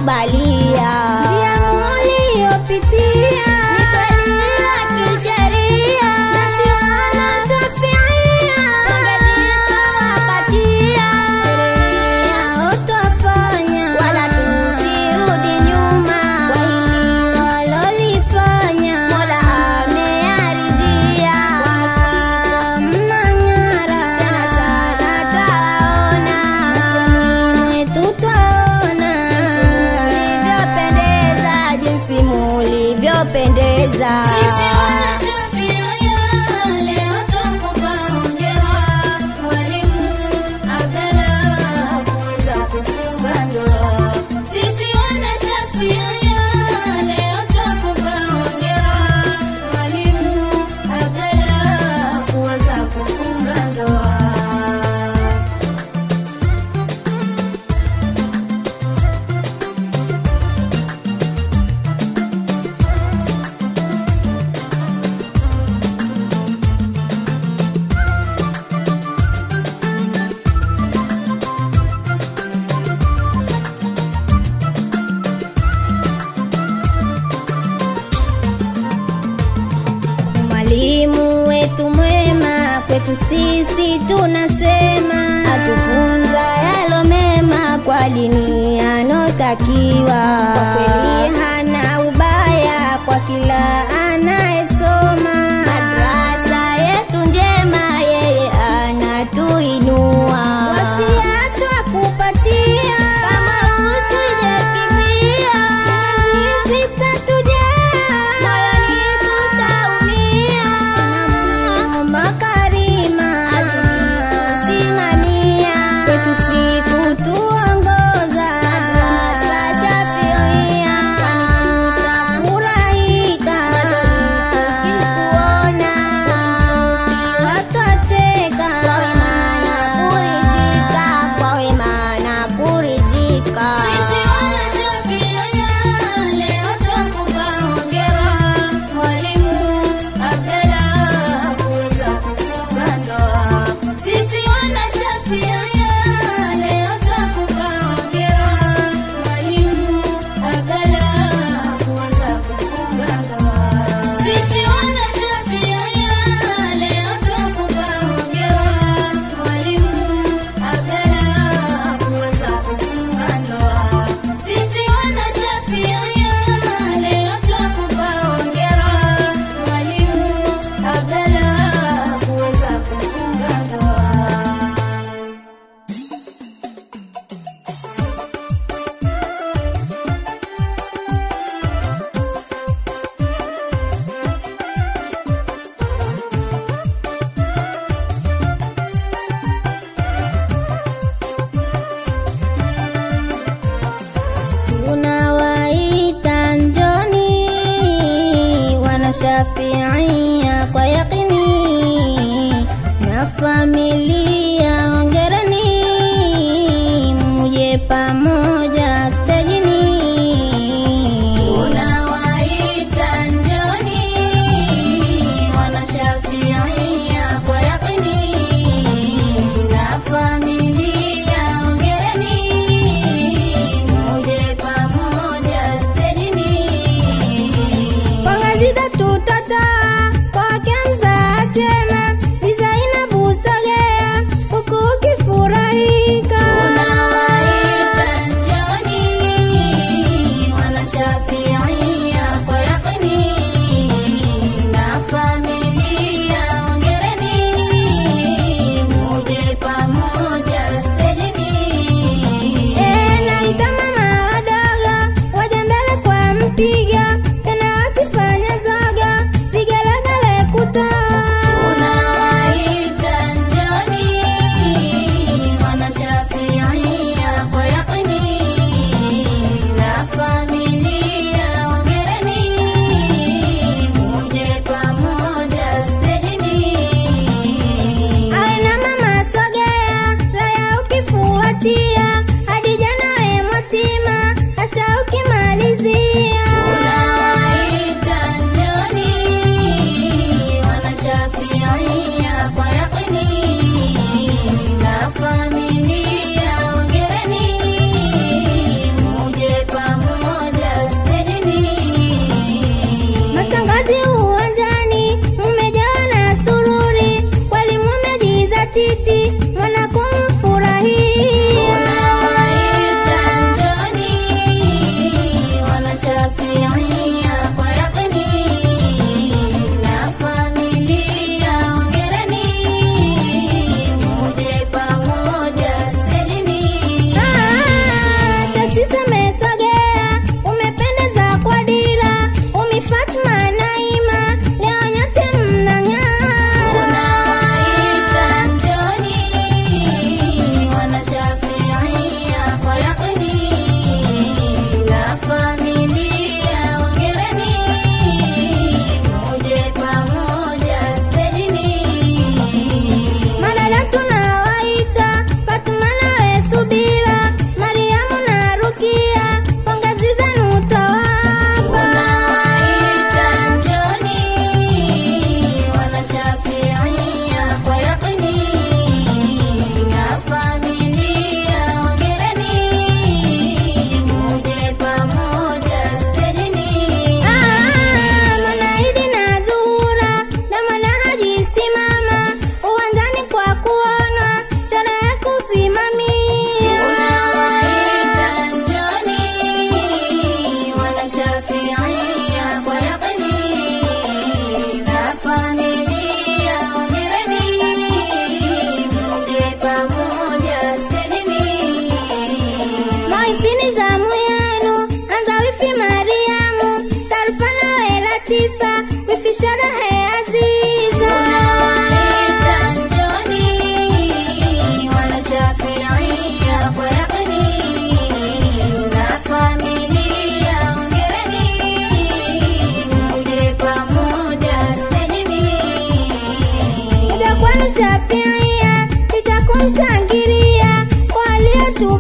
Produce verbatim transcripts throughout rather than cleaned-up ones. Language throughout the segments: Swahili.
kubalia. Njia muliopitia Nipalia kisheria, nasi wana Shafiia tungezipatia. sherehe yao twafanya, Wala tusirudi nyuma, kwa hili walolifanya. Mola amearidhia. Hakika mnang'ara, Tena sana twaona, machoni mwetu twaona. mulivyopendeza, jinsi mulivyopendeza. Sisi wana Shafiia leo twakupa hongera, Mwalimu Abdallah kuweza kufunga ndoa. Sisi wana Shafiia leo twakupa hongera, Mwalimu Abdallah kuweza kufunga ndoa. Mwalimu wetu mwema, kwetu sisi tunasema, Atufunza yalo mema, kwa dini anotakiwa. kwa kweli hana ubaya kwa kila anayesoma. Madrasa yetu njema, yeye anatuinua. Wasia twakupatia, Kama usije kimbia, sisi tatujaa, moyoni tutaumia. namuomba Karima Simamia kwetu siku tuongoza, Shafiia, tutafurahika kuona watwacheka, kuridhika, kwa wema na kuridhika. Sisi wana Shafiia leo twakupa hongera, Mwalimu Abdallah kuweza kufunga ndoa. Sisi wana Shafiia leo twakupa hongera, Mwalimu Abdallah kuweza kufunga ndoa. Sisi wana Shafiia leo twakupa hongera, Mwalimu Abdallah kuweza kufunga ndoa. Sisi wana Shafiia leo twakupa hongera, Mwalimu Abdallah kuweza kufunga ndoa. Tunawaita njoni wana Shafiia kwa yakini, na familia hongereni, muje pamoja stejini. Tunawaita njoni wana Shafiia kwa yakini, na familia hongereni, muje pamoja stejini. Pongezi zetu twatoa kwake mzaa chema, Bi Zainabu Sogea,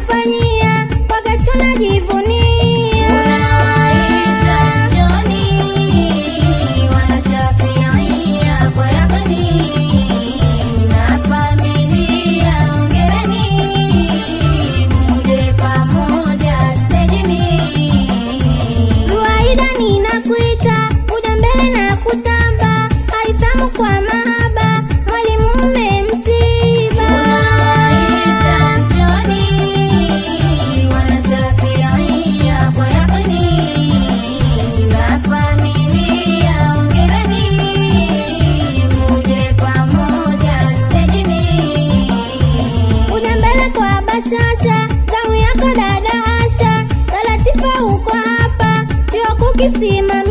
kufanyia waga tunajivunia. Unawaita njoni wanashafiia kwa yakini, na familia ongereni, muje pamoja stejini. Ruwaida ninakuita kuja mbele na kutamba, haithamu kwa mahaba mwalimu mmemshiba. Unawaita njoni wanashafiia kwa yakini, na familia ongereni, muje pamoja stejini. Kuja mbele kwa bashasha, zamu yako dada Asha, Latifa uko hapa, chuo kukisima